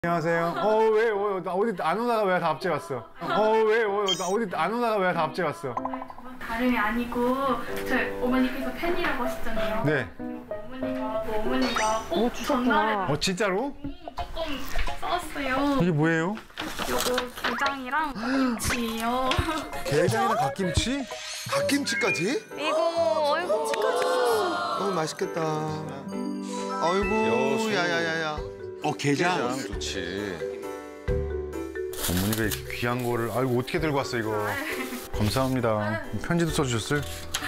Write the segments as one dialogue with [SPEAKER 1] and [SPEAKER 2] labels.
[SPEAKER 1] 안녕하세요. 나 어디 안 오다가 왜 다 앞제 갔어? 나 어디 안 오다가 왜 다 앞제 갔어?
[SPEAKER 2] 다름이 아니고 저희 어머니께서 팬이라고 하셨잖아요.
[SPEAKER 1] 네.
[SPEAKER 2] 어머니가 꼭 전날에
[SPEAKER 1] 진짜로?
[SPEAKER 2] 조금 써왔어요.
[SPEAKER 1] 이게 뭐예요?
[SPEAKER 2] 요거 게장이랑 김치예요.
[SPEAKER 1] 게장이랑 갓김치?
[SPEAKER 3] 갓김치까지?
[SPEAKER 4] 이거 어이구
[SPEAKER 3] 너무 맛있겠다. 아이고, 야야야야.
[SPEAKER 5] 게장.
[SPEAKER 3] 좋지.
[SPEAKER 1] 어머니가 이렇게 귀한 거를 아이고 어떻게 들고 왔어 이거. 감사합니다. 편지도 써주셨어요?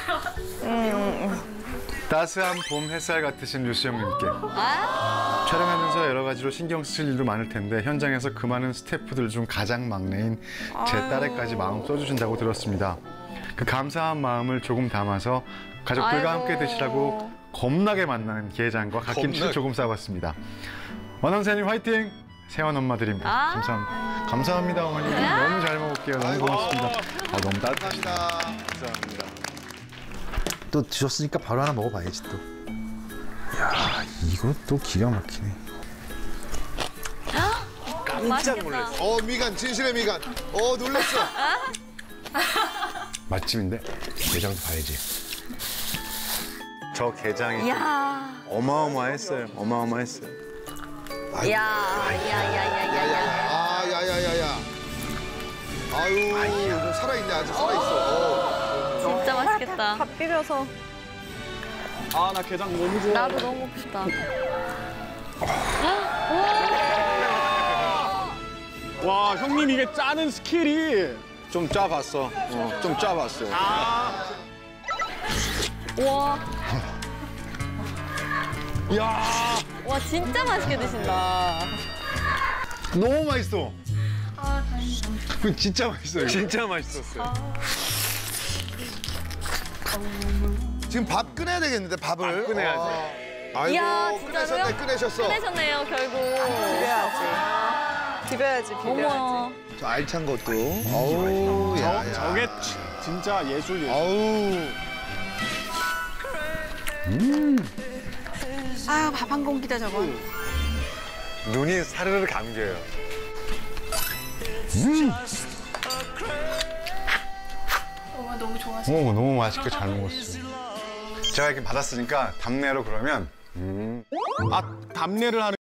[SPEAKER 1] 따스한 봄 햇살 같으신 루시 형님께. 촬영하면서 여러 가지로 신경 쓰실 일도 많을 텐데 현장에서 그 많은 스태프들 중 가장 막내인 제 딸에까지 마음 써주신다고 들었습니다. 그 감사한 마음을 조금 담아서 가족들과 함께 드시라고 겁나게 만나는 게장과 갓김치를 조금 싸봤습니다. 원원사님 화이팅! 세원 엄마드립니다. 감사합니다. 감사합니다 어머니. 너무 잘 먹을게요. 너무 고맙습니다. 너무 따뜻하시다.
[SPEAKER 3] 감사합니다.
[SPEAKER 1] 또 드셨으니까 바로 하나 먹어봐야지 또. 야 이거 또 기가 막히네.
[SPEAKER 3] 깜짝 놀랐어. 미간, 진실의 미간. 놀랐어.
[SPEAKER 1] 맛집인데 게장도 봐야지. 저 게장이
[SPEAKER 4] 야.
[SPEAKER 1] 어마어마했어요. 어마어마했어요.
[SPEAKER 4] 야야야야야야.
[SPEAKER 3] 야야야야. 아유, 좀 살아있네. 아직 살아있어.
[SPEAKER 4] 진짜 맛있겠다.
[SPEAKER 6] 밥 비벼서.
[SPEAKER 5] 나 게장 너무 좋아.
[SPEAKER 4] 나도 너무 먹고 싶다.
[SPEAKER 5] 와, 형님 이게 짜는 스킬이.
[SPEAKER 3] 좀 짜봤어. 좀 짜봤어.
[SPEAKER 4] 와.
[SPEAKER 5] 야.
[SPEAKER 4] 와 진짜 맛있게 드신다.
[SPEAKER 1] 너무 맛있어.
[SPEAKER 2] 다행이다.
[SPEAKER 1] 그 진짜 맛있어요.
[SPEAKER 5] 진짜 맛있었어요.
[SPEAKER 3] 지금 밥 꺼내야 되겠는데, 밥을.
[SPEAKER 5] 밥 꺼내야지.
[SPEAKER 3] 아이고,
[SPEAKER 4] 이야, 진짜로요?
[SPEAKER 3] 꺼내셨어.
[SPEAKER 4] 끝내셨네요 결국.
[SPEAKER 6] 비벼야지. 비벼야지.
[SPEAKER 4] 어머.
[SPEAKER 3] 저 알찬 것도. 어우, 야.
[SPEAKER 5] 저게 진짜 예술.
[SPEAKER 3] 어우.
[SPEAKER 6] 아유, 밥 한 공기다, 저거.
[SPEAKER 1] 눈이 사르르 감겨요.
[SPEAKER 2] 너무 좋아하시네요.
[SPEAKER 1] 너무 맛있게 잘 먹었어요. 제가 이렇게 받았으니까 답례로 그러면
[SPEAKER 5] 답례를 하는.